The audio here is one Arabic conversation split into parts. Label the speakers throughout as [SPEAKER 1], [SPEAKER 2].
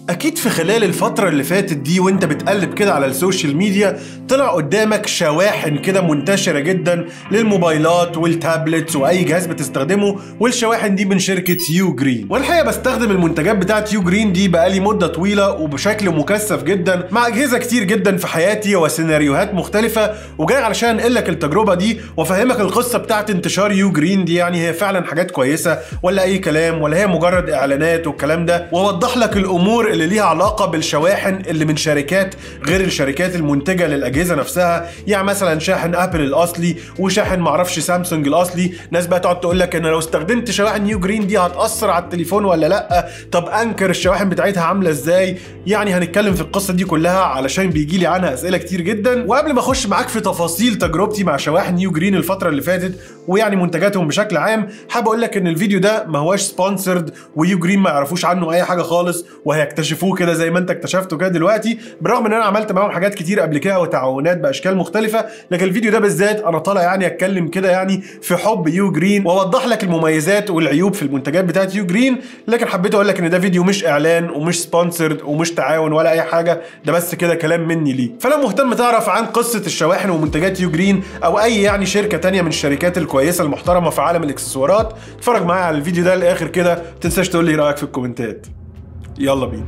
[SPEAKER 1] أكيد في خلال الفترة اللي فاتت دي وانت بتقلب كده على السوشيال ميديا طلع قدامك شواحن كده منتشرة جدا للموبايلات والتابلتس وأي جهاز بتستخدمه، والشواحن دي من شركة يو جرين. والحقيقة بستخدم المنتجات بتاعت يو جرين دي بقالي مدة طويلة وبشكل مكثف جدا مع أجهزة كتير جدا في حياتي وسيناريوهات مختلفة، وجاي علشان أنقلك التجربة دي وأفهمك القصة بتاعت انتشار يو جرين دي، يعني هي فعلا حاجات كويسة ولا أي كلام، ولا هي مجرد إعلانات والكلام ده، وأوضح لك الأمور اللي ليها علاقة بالشواحن اللي من شركات غير الشركات المنتجة للأجهزة نفسها. يعني مثلا شاحن أبل الأصلي وشاحن معرفش سامسونج الأصلي. ناس بقى تقعد تقول لك أنا لو استخدمت شواحن يو جرين دي هتأثر على التليفون ولا لأ؟ طب أنكر الشواحن بتاعتها عاملة إزاي؟ يعني هنتكلم في القصة دي كلها علشان بيجي لي عنها أسئلة كتير جدا. وقبل ما أخش معاك في تفاصيل تجربتي مع شواحن يو جرين الفترة اللي فاتت ويعني منتجاتهم بشكل عام، حابب أقول لك إن الفيديو ده ما هوش سبونسرد، ويو جرين ما يعرفوش عنه أي حاجة خالص، وهيكتشفوه كده زي ما انت اكتشفته كده دلوقتي، برغم ان انا عملت معاهم حاجات كتير قبل كده وتعاونات باشكال مختلفه. لكن الفيديو ده بالذات انا طالع يعني اتكلم كده يعني في حب يو جرين واوضح لك المميزات والعيوب في المنتجات بتاعت يو جرين. لكن حبيت اقول لك ان ده فيديو مش اعلان ومش سبونسرد ومش تعاون ولا اي حاجه، ده بس كده كلام مني ليه. فلو مهتم تعرف عن قصه الشواحن ومنتجات يو جرين او اي يعني شركه تانية من الشركات الكويسه المحترمه في عالم الاكسسوارات، اتفرج معايا على الفيديو ده للاخر كده، ما تنساش تقول لي رايك في الكومنتات. يلا بينا.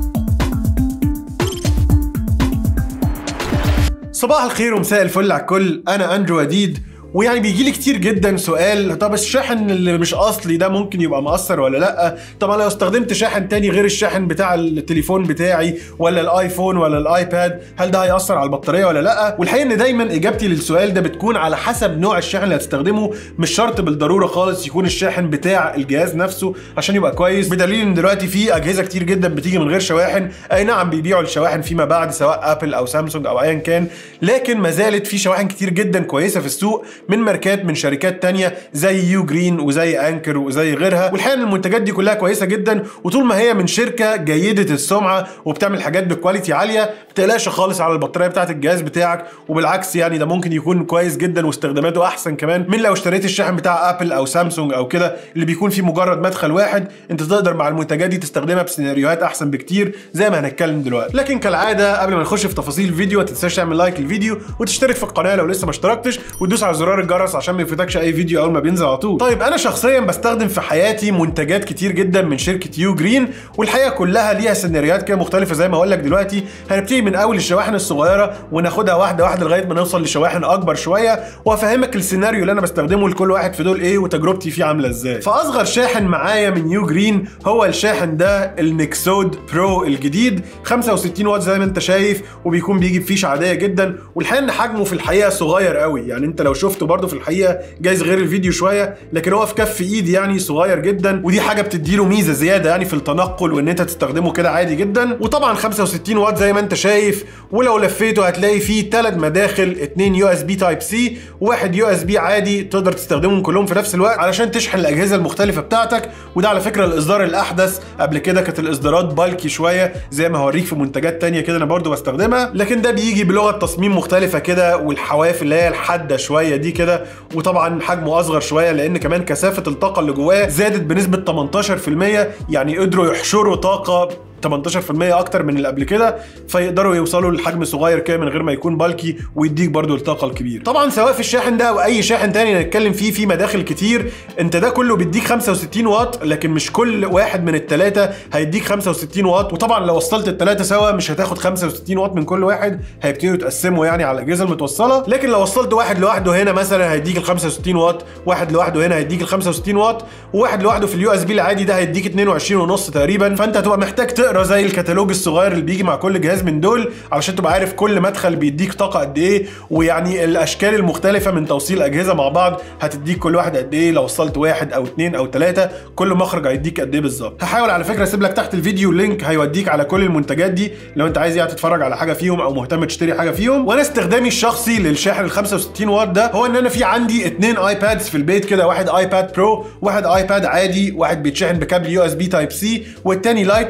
[SPEAKER 1] صباح الخير ومساء الفل على الكل، انا اندرو وديد. ويعني بيجي لي كتير جدا سؤال، طب الشاحن اللي مش اصلي ده ممكن يبقى مؤثر ولا لا؟ طب انا لو استخدمت شاحن تاني غير الشاحن بتاع التليفون بتاعي ولا الايفون ولا الايباد، هل ده هيأثر على البطاريه ولا لا؟ والحقيقه ان دايما اجابتي للسؤال ده بتكون على حسب نوع الشاحن اللي هتستخدمه. مش شرط بالضروره خالص يكون الشاحن بتاع الجهاز نفسه عشان يبقى كويس، بدليل ان دلوقتي في اجهزه كتير جدا بتيجي من غير شواحن. اي نعم بيبيعوا الشواحن فيما بعد سواء ابل او سامسونج او ايا كان، لكن ما زالت في شواحن كتير جدا كويسه في السوق من ماركات من شركات تانية زي يو جرين وزي انكر وزي غيرها. والحقيقه المنتجات دي كلها كويسه جدا، وطول ما هي من شركه جيده السمعه وبتعمل حاجات بكواليتي عاليه ما تقلقش خالص على البطاريه بتاعه الجهاز بتاعك. وبالعكس يعني ده ممكن يكون كويس جدا واستخداماته احسن كمان من لو اشتريت الشاحن بتاع ابل او سامسونج او كده اللي بيكون فيه مجرد مدخل واحد. انت تقدر مع المنتجات دي تستخدمها بسيناريوهات احسن بكتير زي ما هنتكلم دلوقتي. لكن كالعاده قبل ما نخش في تفاصيل الفيديو ما تنساش تعمل لايك للفيديو وتشترك في القناه لو لسه ما اشتركتش، وتدوس على زرار الجرس عشان ما يفوتكش اي فيديو اول ما بينزل على طول. طيب انا شخصيا بستخدم في حياتي منتجات كتير جدا من شركه يو جرين، والحقيقه كلها ليها سيناريوهات كده مختلفه زي ما هقول لك دلوقتي. هنبتدي من اول الشواحن الصغيره وناخدها واحده واحده لغايه ما نوصل لشواحن اكبر شويه، وافهمك السيناريو اللي انا بستخدمه لكل واحد في دول ايه وتجربتي فيه عامله ازاي. فاصغر شاحن معايا من يو جرين هو الشاحن ده النكسود برو الجديد، 65 واط زي ما انت شايف، وبيكون بيجي بفيشه عاديه جدا. والحقيقه ان حجمه في الحقيقه صغير قوي، يعني انت لو شفته برده في الحقيقه جايز غير الفيديو شويه، لكن هو في كف ايدي يعني صغير جدا، ودي حاجه بتديله ميزه زياده يعني في التنقل وان انت تستخدمه كده عادي جدا. وطبعا 65 واط زي ما انت شايف، ولو لفيته هتلاقي فيه 3 مداخل، 2 يو اس بي تايب سي وواحد يو اس بي عادي، تقدر تستخدمهم كلهم في نفس الوقت علشان تشحن الاجهزه المختلفه بتاعتك. وده على فكره الاصدار الاحدث، قبل كده كانت الاصدارات بالكي شويه زي ما هوريك في منتجات تانية كده انا برضو بستخدمها، لكن ده بيجي بلغه تصميم مختلفه كده، والحواف اللي هي الحاده شويه دي كده، وطبعا حجمه اصغر شويه لان كمان كثافه الطاقه اللي جواه زادت بنسبه 18%، يعني قدروا يحشروا طاقه 18% اكتر من اللي قبل كده، فيقدروا يوصلوا لحجم صغير كده من غير ما يكون بالكي ويديك برضو الطاقه الكبيره. طبعا سواء في الشاحن ده او اي شاحن تاني نتكلم فيه مداخل كتير، انت ده كله بيديك 65 واط، لكن مش كل واحد من الثلاثه هيديك 65 واط. وطبعا لو وصلت الثلاثه سوا مش هتاخد 65 واط من كل واحد، هيبتدوا يتقسموا يعني على الاجهزه المتوصله. لكن لو وصلت واحد لوحده هنا مثلا هيديك ال 65 واط، واحد لوحده هنا هيديك ال 65 واط، وواحد لوحده في اليو اس بي العادي ده هيديك 22.5 تقريبا. فانت هتبقى محتاج تقرا زي الكتالوج الصغير اللي بيجي مع كل جهاز من دول علشان تبقى عارف كل مدخل بيديك طاقه قد ايه، ويعني الاشكال المختلفه من توصيل اجهزه مع بعض هتديك كل واحد قد ايه. لو وصلت واحد او اثنين او ثلاثه كل مخرج هيديك قد ايه بالظبط. هحاول على فكره اسيب لك تحت الفيديو لينك هيوديك على كل المنتجات دي لو انت عايز يعني تتفرج على حاجه فيهم او مهتم تشتري حاجه فيهم. وانا استخدامي الشخصي للشاحن ال 65 واط ده هو ان انا في عندي 2 ايبادز في البيت كده، واحد ايباد برو، واحد ايباد عادي، واحد بيتشحن بكابل يو اس بي تايب سي والتاني لايتنينج.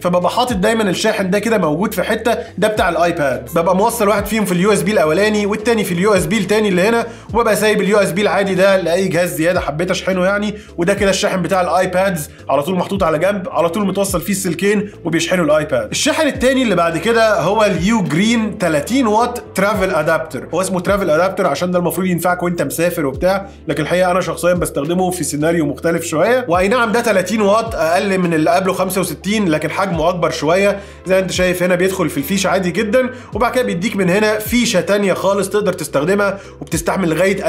[SPEAKER 1] فببقى حاطط دايما الشاحن ده كده موجود في حته، ده بتاع الايباد، ببقى موصل واحد فيهم في اليو اس بي الاولاني والتاني في اليو اس بي التاني اللي هنا، وببقى سايب اليو اس بي العادي ده لاي جهاز زياده حبيت اشحنه يعني. وده كده الشاحن بتاع الايبادز على طول محطوط على جنب، على طول متوصل فيه السلكين وبيشحنوا الايباد. الشاحن التاني اللي بعد كده هو اليو جرين 30 واط ترافل ادابتر. هو اسمه ترافل ادابتر عشان ده المفروض ينفعك وانت مسافر وبتاع، لكن الحقيقه انا شخصيا بستخدمه في سيناريو مختلف شويه. واي نعم ده 30 واط اقل من اللي قبله 65، لكن حجمه اكبر شويه زي ما انت شايف هنا، بيدخل في الفيشه عادي جدا، وبعد كده بيديك من هنا فيشه تانية خالص تقدر تستخدمها وبتستحمل لغايه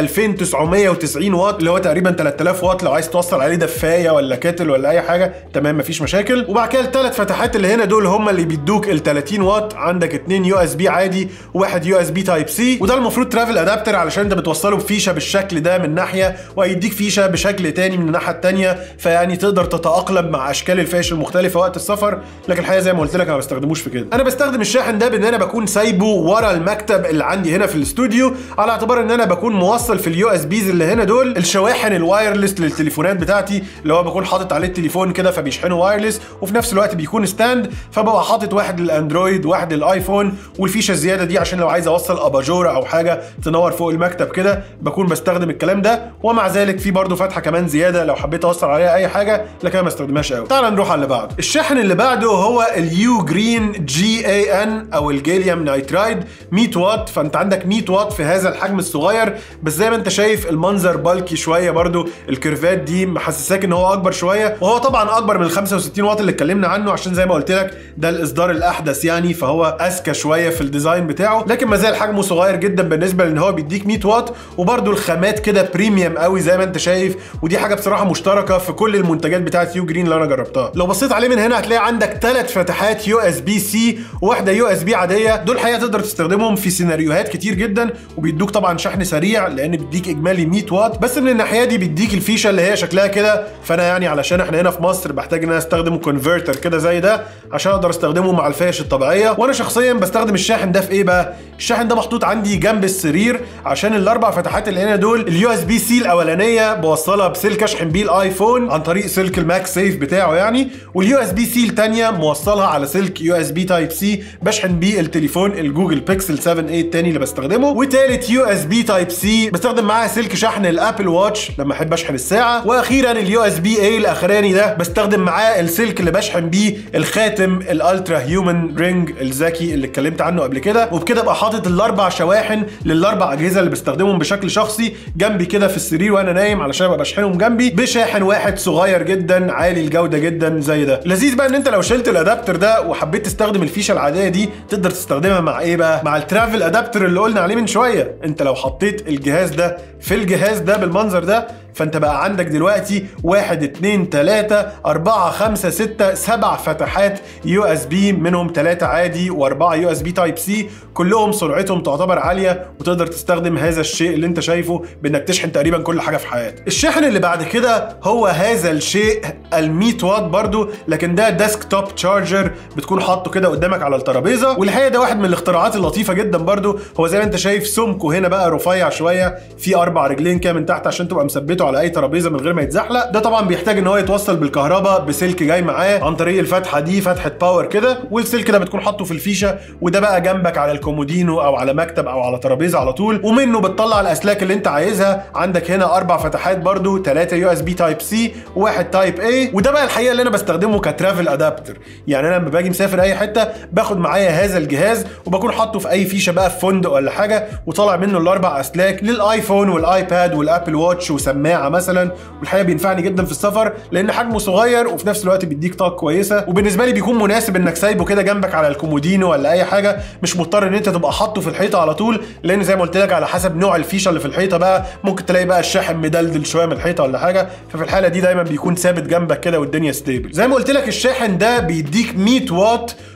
[SPEAKER 1] 2990 واط اللي هو تقريبا 3000 واط لو عايز توصل عليه دفايه ولا كاتل ولا اي حاجه، تمام مفيش مشاكل. وبعد كده الثلاث فتحات اللي هنا دول هم اللي بيدوك ال 30 واط، عندك 2 يو اس بي عادي وواحد يو اس بي تايب سي، وده المفروض ترافل ادابتر علشان انت بتوصله بفيشه بالشكل ده من ناحيه وهيديك فيشه بشكل تاني من الناحيه الثانيه، فيعني تقدر تتاقلم مع اشكال الفيش المختلفه وقت السفر. لكن الحقيقه زي ما قلت لك انا ما بستخدموش في كده. انا بستخدم الشاحن ده بان انا بكون سايبه ورا المكتب اللي عندي هنا في الاستوديو، على اعتبار ان انا بكون موصل في اليو اس بيز اللي هنا دول الشواحن الوايرلس للتليفونات بتاعتي، اللي هو بكون حاطط عليه التليفون كده فبيشحنه وايرلس، وفي نفس الوقت بيكون ستاند، فببقى حاطط واحد للاندرويد واحد للايفون، والفيشه الزياده دي عشان لو عايز اوصل اباجوره او حاجه تنور فوق المكتب كده بكون بستخدم الكلام ده. ومع ذلك في برضه فتحه كمان زياده لو حبيت اوصل عليها اي حاجه، لكن انا ما استخدمهاش قوي. تعال نروح على اللي بعده. الشاحن اللي بعده هو اليو جرين جي اي ان او الجاليوم نايترايد 100 واط. فانت عندك 100 واط في هذا الحجم الصغير، بس زي ما انت شايف المنظر بالكي شويه، برضو الكيرفات دي محسساك ان هو اكبر شويه، وهو طبعا اكبر من ال 65 واط اللي اتكلمنا عنه عشان زي ما قلت لك ده الاصدار الاحدث يعني، فهو اذكى شويه في الديزاين بتاعه، لكن ما زال حجمه صغير جدا بالنسبه لان هو بيديك 100 واط، وبرضو الخامات كده بريميوم قوي زي ما انت شايف، ودي حاجه بصراحه مشتركه في كل المنتجات بتاعت يو جرين اللي انا جربتها. لو بصيت عليه من هنا هتلاقي عندك 3 فتحات يو اس بي سي وواحده يو اس بي عاديه، دول الحقيقه تقدر تستخدمهم في سيناريوهات كتير جدا، وبيدوك طبعا شحن سريع لان بيديك اجمالي 100 واط، بس من الناحيه دي بيديك الفيشه اللي هي شكلها كده، فانا يعني علشان احنا هنا في مصر بحتاج ان انا استخدم كونفرتر كده زي ده عشان اقدر استخدمه مع الفيش الطبيعيه. وانا شخصيا بستخدم الشاحن ده في ايه بقى؟ الشاحن ده محطوط عندي جنب السرير عشان الاربع فتحات اللي هنا دول اليو اس بي سي الاولانيه بوصلها بسلك اشحن بيه الايفون عن طريق سلك الماك سيف بتاعه يعني، واليو اس بي سي الثانيه موصلها على سلك يو اس بي تايب سي بشحن بيه التليفون الجوجل بيكسل 7 a الثاني اللي بستخدمه، وثالث يو اس بي تايب سي بستخدم معاها سلك شحن الابل واتش لما احب اشحن الساعه، واخيرا اليو اس بي اي الاخراني ده بستخدم معاه السلك اللي بشحن بيه الخاتم الالترا هيومن رينج الذكي اللي اتكلمت عنه قبل كده. وبكده ابقى حاطط الاربع شواحن للاربع اجهزه اللي بستخدمهم بشكل شخصي جنبي كده في السرير وانا نايم علشان ابقى بشحنهم جنبي بشاحن واحد صغير جدا عالي الجوده جدا زي ده. لذيذ بقى ان انت لو شلت الادابتر ده وحبيت تستخدم الفيشه العاديه دي تقدر تستخدمها مع ايه بقى؟ مع الترافل ادابتر اللي قلنا عليه من شويه. انت لو حطيت الجهاز ده في الجهاز ده بالمنظر ده فانت بقى عندك دلوقتي 1 2 3 4 5 6 7 فتحات يو اس بي، منهم 3 عادي و4 يو اس بي تايب سي، كلهم سرعتهم تعتبر عاليه وتقدر تستخدم هذا الشيء اللي انت شايفه بانك تشحن تقريبا كل حاجه في حياتك. الشاحن اللي بعد كده هو هذا الشيء ال 100 واط برضو، لكن ده ديسك توب تشارجر بتكون حاطه كده قدامك على الترابيزه، والحقيقه ده واحد من الاختراعات اللطيفه جدا برضو. هو زي ما انت شايف سمكه هنا بقى رفيع شويه، في 4 رجلين كده من تحت عشان تبقى مثبته على اي ترابيزه من غير ما يتزحلق. ده طبعا بيحتاج ان هو يتوصل بالكهرباء بسلك جاي معاه عن طريق الفتحه دي، فتحه باور كده، والسلك ده بتكون حاطه في الفيشه، وده بقى جنبك على الكومودينو او على مكتب او على ترابيزه على طول، ومنه بتطلع الاسلاك اللي انت عايزها. عندك هنا 4 فتحات برضو، 3 يو اس بي تايب سي وواحد تايب اي، وده بقى الحقيقه اللي انا بستخدمه كترافل ادابتر. يعني انا لما باجي مسافر اي حته باخد معايا هذا الجهاز وبكون حاطه في اي فيشه بقى في فندق ولا حاجه، وطالع منه الاربع اسلاك للايفون والايباد والابل واتش وسماعه مثلا. والحقيقه بينفعني جدا في السفر لان حجمه صغير وفي نفس الوقت بيديك طاقه كويسه، وبالنسبه لي بيكون مناسب انك سايبه كده جنبك على الكومودينو ولا اي حاجه، مش مضطر ان انت تبقى حاطه في الحيطه على طول، لان زي ما قلت لك على حسب نوع الفيشه اللي في الحيطه بقى ممكن تلاقي بقى الشاحن مدلدل شويه من الحيطه ولا حاجه، ففي الحاله دي دايما بيكون ثابت جنبك كده والدنيا ستيبل. زي ما قلت لك الشاحن ده بيديك 100 واط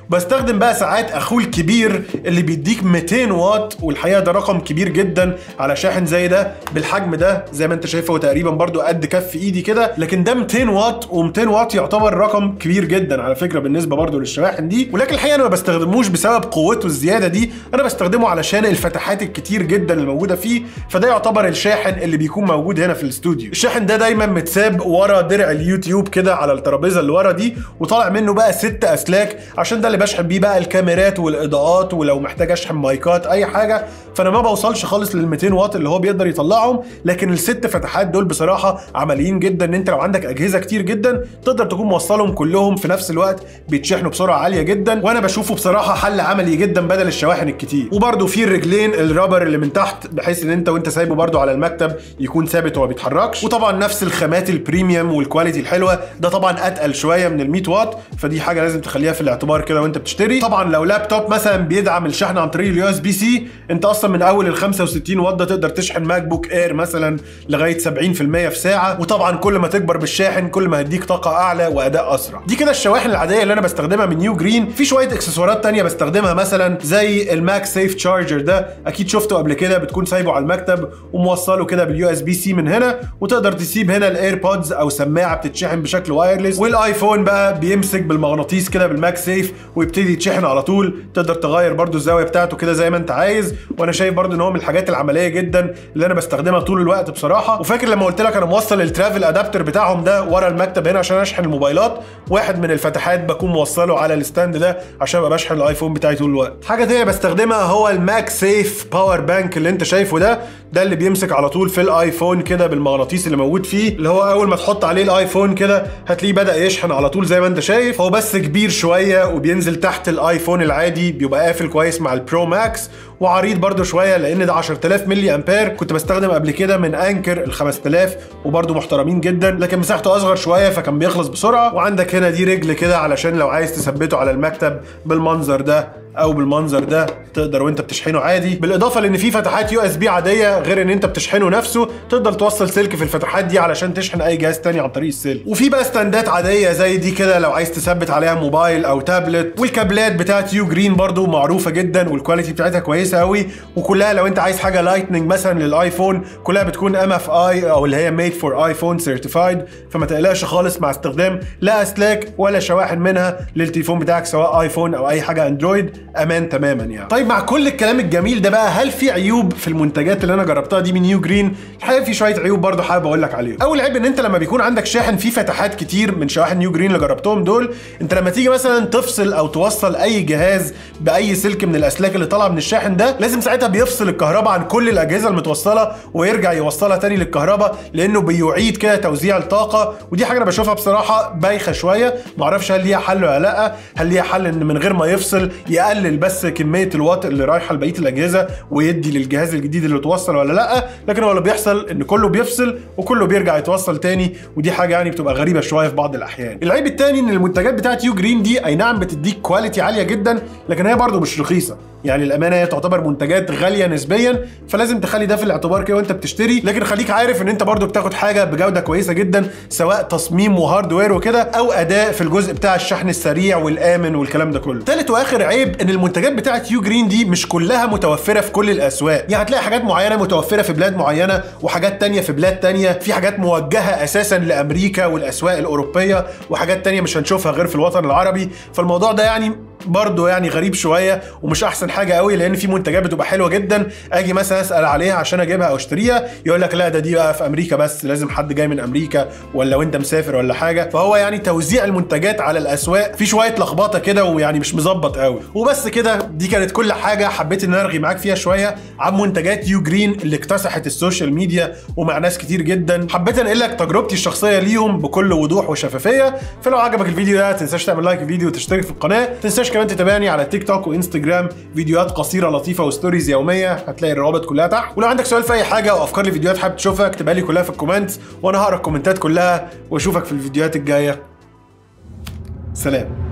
[SPEAKER 1] بستخدم بقى ساعات اخوه الكبير اللي بيديك 200 واط، والحقيقه ده رقم كبير جدا على شاحن زي ده بالحجم ده. زي ما انت شايفه هو تقريبا برضو قد كف ايدي كده، لكن ده 200 واط، و200 واط يعتبر رقم كبير جدا على فكره بالنسبه برضو للشواحن دي. ولكن الحقيقه انا ما بستخدموش بسبب قوته الزياده دي، انا بستخدمه علشان الفتحات الكتير جدا اللي موجوده فيه، فده يعتبر الشاحن اللي بيكون موجود هنا في الاستوديو. الشاحن ده دايما متساب ورا درع اليوتيوب كده على الترابيزه اللي ورا دي، وطالع منه بقى 6 اسلاك، عشان ده اللي بشحن بيه بقى الكاميرات والاضاءات، ولو محتاج اشحن مايكات اي حاجه. فانا ما بوصلش خالص لل 200 واط اللي هو بيقدر يطلعهم، لكن ال6 فتحات دول بصراحه عمليين جدا، ان انت لو عندك اجهزه كتير جدا تقدر تكون موصلهم كلهم في نفس الوقت، بيتشحنوا بسرعه عاليه جدا. وانا بشوفه بصراحه حل عملي جدا بدل الشواحن الكتير. وبرده في الرجلين الرابر اللي من تحت، بحيث ان انت وانت سايبه برده على المكتب يكون ثابت وما بيتحركش. وطبعا نفس الخامات البريميوم والكواليتي الحلوه، ده طبعا اتقل شويه من ال 100 واط، فدي حاجه لازم تخليها في الاعتبار كده وانت بتشتري. طبعا لو لابتوب مثلا بيدعم الشحن عن طريق اليو اس بي سي، انت اصلا من اول ال 65 واط ده تقدر تشحن ماك بوك اير مثلا لغايه 70% في ساعه. وطبعا كل ما تكبر بالشاحن كل ما هيديك طاقه اعلى واداء اسرع. دي كده الشواحن العاديه اللي انا بستخدمها من نيو جرين. في شويه اكسسوارات تانية بستخدمها مثلا زي الماك سيف تشارجر، ده اكيد شفته قبل كده، بتكون سايبه على المكتب وموصله كده باليو اس بي سي من هنا، وتقدر تسيب هنا الايربودز او سماعه بتتشحن بشكل وايرلس. والايفون بقى بيمسك بالمغناطيس كده بالماك سيف ويبتدي يتشحن على طول، تقدر تغير برده الزاويه بتاعته كده زي ما انت عايز. وانا شايف برده ان هو من الحاجات العمليه جدا اللي انا بستخدمها طول الوقت بصراحه. وفاكر لما قلت لك انا موصل الترافل ادابتر بتاعهم ده ورا المكتب هنا عشان اشحن الموبايلات، واحد من الفتحات بكون موصله على الستاند ده عشان ابقى بشحن الايفون بتاعي طول الوقت. حاجه تانية بستخدمها هو الماك سيف باور بانك اللي انت شايفه ده اللي بيمسك على طول في الايفون كده بالمغناطيس اللي موجود فيه، اللي هو اول ما تحط عليه الايفون كده هتلاقيه بدا يشحن على طول زي ما انت شايف. هو بس كبير شويه وبينزل تحت الايفون العادي، بيبقى قافل كويس مع البرو ماكس، وعريض برده شويه لان ده 10000 ملي امبير. كنت بستخدم قبل كده من انكر ال 5000 وبرده محترمين جدا، لكن مساحته اصغر شويه فكان بيخلص بسرعه. وعندك هنا دي رجل كده علشان لو عايز تثبته على المكتب بالمنظر ده او بالمنظر ده تقدر وانت بتشحنه عادي. بالاضافه لان في فتحات يو اس بي عاديه غير ان انت بتشحنه نفسه، تقدر توصل سلك في الفتحات دي علشان تشحن اي جهاز تاني عن طريق السلك. وفي بقى ستاندات عاديه زي دي كده لو عايز تثبت عليها موبايل او تابلت. والكابلات بتاعت يو جرين برضو معروفه جدا والكواليتي بتاعتها كويسه قوي، وكلها لو انت عايز حاجه لايتنينج مثلا للايفون كلها بتكون ام اف اي او اللي هي ميد فور ايفون سيرتيفايد، فما تقلقش خالص مع استخدام لا اسلاك ولا شواحن منها للتليفون بتاعك سواء ايفون او اي حاجه اندرويد، امان تماما يعني. طيب مع كل الكلام الجميل ده بقى، هل في عيوب في المنتجات اللي انا جربتها دي من نيو جرين؟ الحقيقه في شويه عيوب برضو حابب اقول لك عليهم. اول عيب ان انت لما بيكون عندك شاحن فيه فتحات كتير من شواحن نيو جرين اللي جربتهم دول، انت لما تيجي مثلا تفصل او توصل اي جهاز باي سلك من الاسلاك اللي طالعه من الشاحن ده، لازم ساعتها بيفصل الكهرباء عن كل الاجهزه المتوصله ويرجع يوصلها تاني للكهرباء، لانه بيعيد كده توزيع الطاقه. ودي حاجه انا بشوفها بصراحه بايخه شويه، معرفش هل ليها حل ولا لا. هل ليها حل ان من غير ما يفصل يقلل بس كميه الواط اللي رايحه لبقيه الاجهزه ويدي للجهاز الجديد اللي اتوصل ولا لا؟ لكن هو اللي بيحصل ان كله بيفصل وكله بيرجع يتوصل تاني، ودي حاجه يعني بتبقى غريبه شويه في بعض الاحيان. العيب الثاني ان المنتجات بتاعت يو جرين دي اي نعم بتديك كواليتي عاليه جدا، لكن هي برضو مش رخيصه. يعني الامانه هي تعتبر منتجات غاليه نسبيا، فلازم تخلي ده في الاعتبار كده وانت بتشتري. لكن خليك عارف ان انت برضو بتاخد حاجه بجوده كويسه جدا، سواء تصميم وهاردوير وكده او اداء في الجزء بتاع الشحن السريع والامن والكلام ده كله. ثالث واخر عيب ان المنتجات بتاعت يو جرين دي مش كلها متوفره في كل الاسواق. يعني هتلاقي حاجات معينه متوفره في بلاد معينه وحاجات تانية في بلاد تانية، في حاجات موجهه اساسا لامريكا والاسواق الاوروبيه وحاجات تانية مش هنشوفها غير في الوطن العربي. فالموضوع ده يعني برضه يعني غريب شويه ومش احسن حاجه قوي، لان في منتجات بتبقى حلوه جدا اجي مثلا اسال عليها عشان اجيبها او اشتريها يقول لك لا ده دي بقى في امريكا بس، لازم حد جاي من امريكا ولا وانت مسافر ولا حاجه. فهو يعني توزيع المنتجات على الاسواق في شويه لخبطه كده ويعني مش مظبط قوي. وبس كده، دي كانت كل حاجه حبيت ان انا ارغي معاك فيها شويه عن منتجات يو جرين اللي اكتسحت السوشيال ميديا ومع ناس كتير جدا. حبيت انقل لك تجربتي الشخصيه ليهم بكل وضوح وشفافيه. فلو عجبك الفيديو ده تنساش تعمل لايك الفيديو وتشترك في القناه. تنساش كمان تتابعني على تيك توك وانستجرام، فيديوهات قصيره لطيفه وستوريز يوميه، هتلاقي الروابط كلها تحت. ولو عندك سؤال في اي حاجه او افكار لفيديوهات حابب تشوفها اكتبها لي كلها في الكومنتس وانا هقرا الكومنتات كلها، واشوفك في الفيديوهات الجايه. سلام.